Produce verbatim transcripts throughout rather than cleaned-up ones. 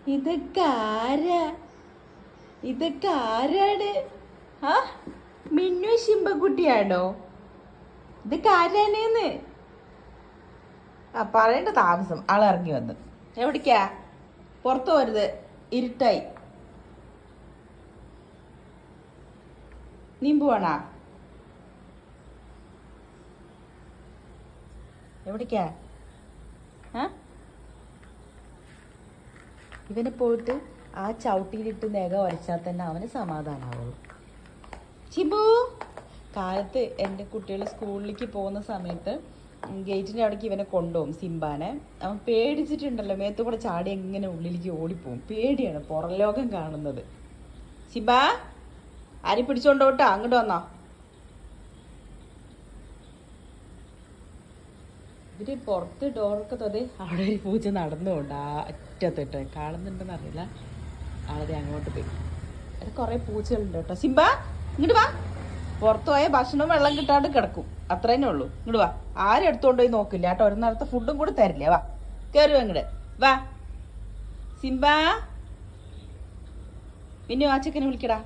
ഇതൊക്കെ ആരാ? ഇതൊക്കെ ആരാണ്? ആ മിന്നു ശിമ്പക്കുട്ടിയാണോ? ഇതൊക്കെ ആരാണേന്ന് ആ പറയേണ്ട താമസം. ആളിറങ്ങി വന്ന്. എവിടേക്കാ? പുറത്തു വരുത്, ഇരുട്ടായി. നീ പോവാണാ? എവിടേക്കാ? ആ ഇവനെ പോയിട്ട് ആ ചവിട്ടിയിലിട്ട് നഖ വരച്ചാൽ തന്നെ അവന് സമാധാനമാവുള്ളൂ. ചിമ്പു കാലത്ത് എൻ്റെ കുട്ടികൾ സ്കൂളിലേക്ക് പോകുന്ന സമയത്ത് ഗേറ്റിൻ്റെ അവിടേക്ക് ഇവനെ കൊണ്ടുപോകും സിംബാനെ. അവൻ പേടിച്ചിട്ടുണ്ടല്ലോ, മേത്തു കൂടെ ചാടി എങ്ങനെ ഉള്ളിലേക്ക് ഓടിപ്പോവും. പേടിയാണ് പുറം ലോകം കാണുന്നത്. സിംബാ ആരി പിടിച്ചോണ്ടോട്ടാ, അങ്ങോട്ട് വന്നോ. ഇവര് പുറത്ത് ഡോറൊക്കെ തൊതേ അവിടെ ഒരു പൂച്ച നടന്നുകൊണ്ട് ആ അറ്റത്തിട്ട് കാണുന്നുണ്ടെന്ന് അറിയില്ല. ആളതെ അങ്ങോട്ട് പോയി. അത് കുറെ പൂച്ചകളുണ്ട് കേട്ടോ. സിംബ ഇങ്ങോട്ട് വാ. പുറത്തു പോയ ഭക്ഷണവും വെള്ളം കിട്ടാണ്ട് കിടക്കും, അത്ര തന്നെ ഉള്ളൂ. ഇങ്ങോട്ട് വാ. ആരും എടുത്തോണ്ട് പോയി നോക്കില്ല കേട്ടോ. ഒരു നേരത്തെ ഫുഡും കൂടെ തരില്ലേ. വാ കയറുക ഇങ്ങോട്ട് വാ. സിംബ പിന്നെ ആ ചെക്കനെ വിളിക്കടാ.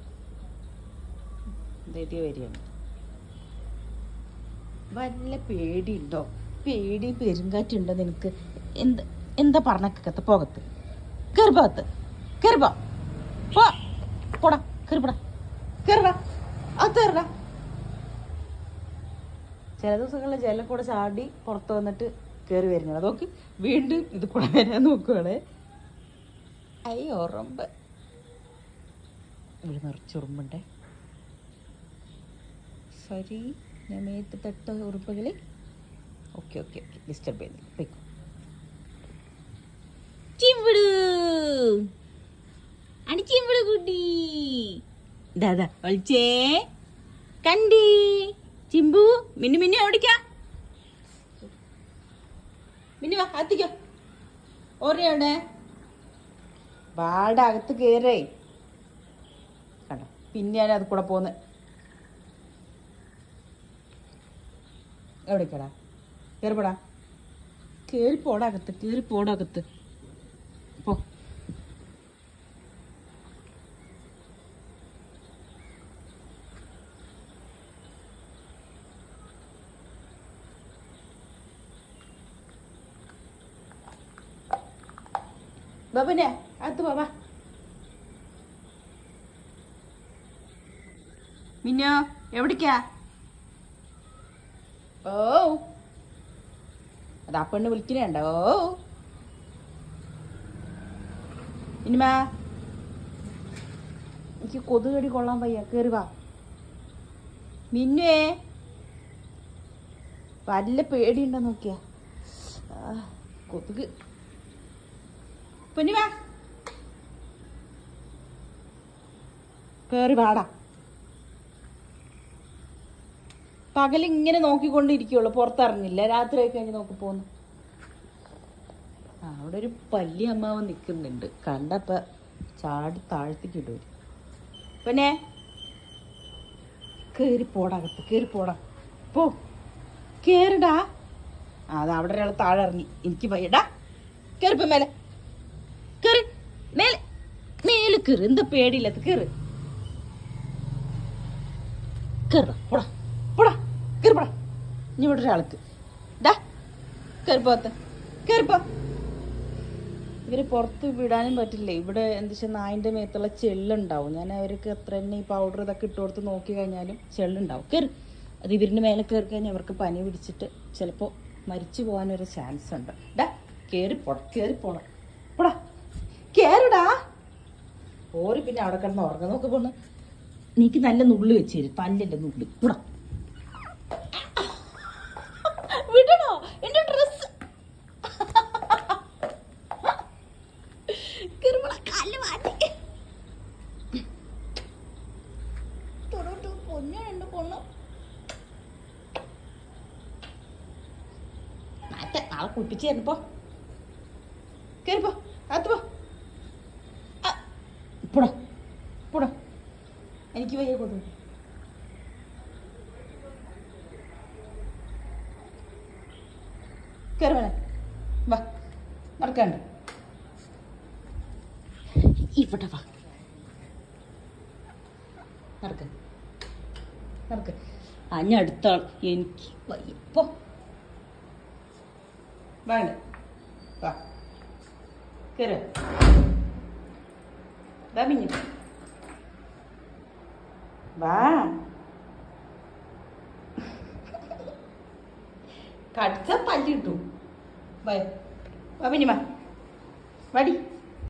ധൈര്യം വരികയാണ്. വല്ല പേടിയുണ്ടോ? പേടി പെരുങ്കാറ്റുണ്ടോ നിനക്ക്? എന്ത് എന്താ പറഞ്ഞക്കത്ത് പോകത്ത്? കയറിപ്പോകത്ത് കയറിപ്പോ പോടാ. കയറിപ്പോടാ കയറിടാ അത് കയറിടാ. ചില ദിവസങ്ങളിൽ ജയിലിൽ കൂടെ ചാടി പുറത്ത് വന്നിട്ട് കയറി വരുന്നത് നോക്ക്. വീണ്ടും ഇത് കൂടെ വരാൻ നോക്കുവാണേ. ഐ ഉറമ്പ് ഇവിടെ നിറച്ചുറുമ്പുണ്ടേ. സോറി ഞാൻ മേത്ത് തട്ട ഉറുമ്പുകളെ. ഓക്കെ ഓക്കെ ഓക്കെ ഡിസ്റ്റർബ് ചെയ്യുന്നു. പോയിക്കോ. ചിമ്പിടു അടി ചിമ്പിടു കുട്ടി. ദാദാ ഒളിച്ചേ കണ്ടി. ചിമ്പു മിന്നു മിന്നു എവിടേക്കാ? മിന്നു വാ അകത്തേക്കോ. ഓരയുടെ വാട അകത്ത് കയറേ. കണ്ടോ പിന്നെയാണ് അത് കൂടെ പോന്ന്. എവിടേക്കടാ? കയറിപ്പോടാ. കയറിപ്പോടാ അകത്ത്. കയറിപ്പോടാ അകത്ത് പോ. ബാബനെ അകത്ത് പോവാ. മിന്നോ എവിടേക്കാ? ഓ അത് ആ പെണ്ണ് വിളിക്കണേണ്ടോ? ഇനിമാ എനിക്ക് കൊതുകടി കൊള്ളാൻ വയ്യ. കയറി വാ. മിന്നുവേ വല്ല പേടിയുണ്ടോ നോക്കിയാ? കൊതുക്. പൊന്നുവാ കയറി വാടാ. പകലിങ്ങനെ നോക്കിക്കൊണ്ടിരിക്കുള്ളൂ, പുറത്തിറങ്ങില്ല. രാത്രി ആയി കഴിഞ്ഞ് നോക്കി പോന്നു. ആ അവിടെ ഒരു പല്ലി അമ്മാവൻ നിൽക്കുന്നുണ്ട്. കണ്ടപ്പ ചാടി താഴ്ത്തിക്ക് ഇടും. പിന്നെ കയറി പോടാകത്ത്. കയറി പോടാ. പോ കയറിടാ. ആ അത് അവിടെ ഒരാൾ താഴെ ഇറങ്ങി. എനിക്ക് വയ്യടാ. കയറിപ്പോ മേലെ കയറി. മേലെ മേലെ കയറി. എന്താ പേടിയില്ലാത്ത കയറി. കയറാ പോടാ പോടാ. കയറിപ്പോടാ. ഇനി ഇവിടെ ഒരാൾക്ക് ഡാ കയറിപ്പോത്ത്. കയറിപ്പോ. ഇവര് പുറത്ത് വിടാനും പറ്റില്ല. ഇവിടെ എന്താ വെച്ചാൽ നായിൻ്റെ മേത്തുള്ള ചെള്ളുണ്ടാവും. ഞാൻ അവർക്ക് എത്ര തന്നെ ഈ പൗഡർ ഇതൊക്കെ ഇട്ട് കൊടുത്ത് നോക്കി കഴിഞ്ഞാലും ചെള്ളുണ്ടാവും. കയറി. അത് ഇവരിൻ്റെ മേലെ കയറി കഴിഞ്ഞാൽ അവർക്ക് പനി പിടിച്ചിട്ട് ചിലപ്പോൾ മരിച്ചു പോകാനൊരു ചാൻസ് ഉണ്ട്. ഡാ കയറിപ്പോടാ. കയറിപ്പോടാ പോടാ. കയറിടാ. ഓര് പിന്നെ അവിടെ കിടന്ന് ഉറങ്ങാൻ നോക്കി പോണ്. നീക്ക് നല്ല നുള്ളി വെച്ച് തരും. പല്ലിൻ്റെ നുള്ളി. പോടാ. വിടണോ എന്റെ ഡ്രസ്? പൊന്നുണ്ട് പൊണ്ണു. നാളെ കുളിപ്പിച്ച് തരുമ്പോ കേറിപ്പോ. അകത്ത് പോ. പോടാ പോടാ. എനിക്ക് വയ്യ കൊതു. കയറി വേണേ വാ. നടക്കണ്ട. ഇവിടെ വാ, നടക്ക് നടക്ക്. അഞ്ഞ അടുത്ത ആൾ എനിക്ക് വയ്യ. പോ വേണ്ട, വാ കയറ്. വാ മിഞ്ഞു, വാ. കടിച്ച പല്ല് കിട്ടും. വാ വാ മിനിമ, വാടി.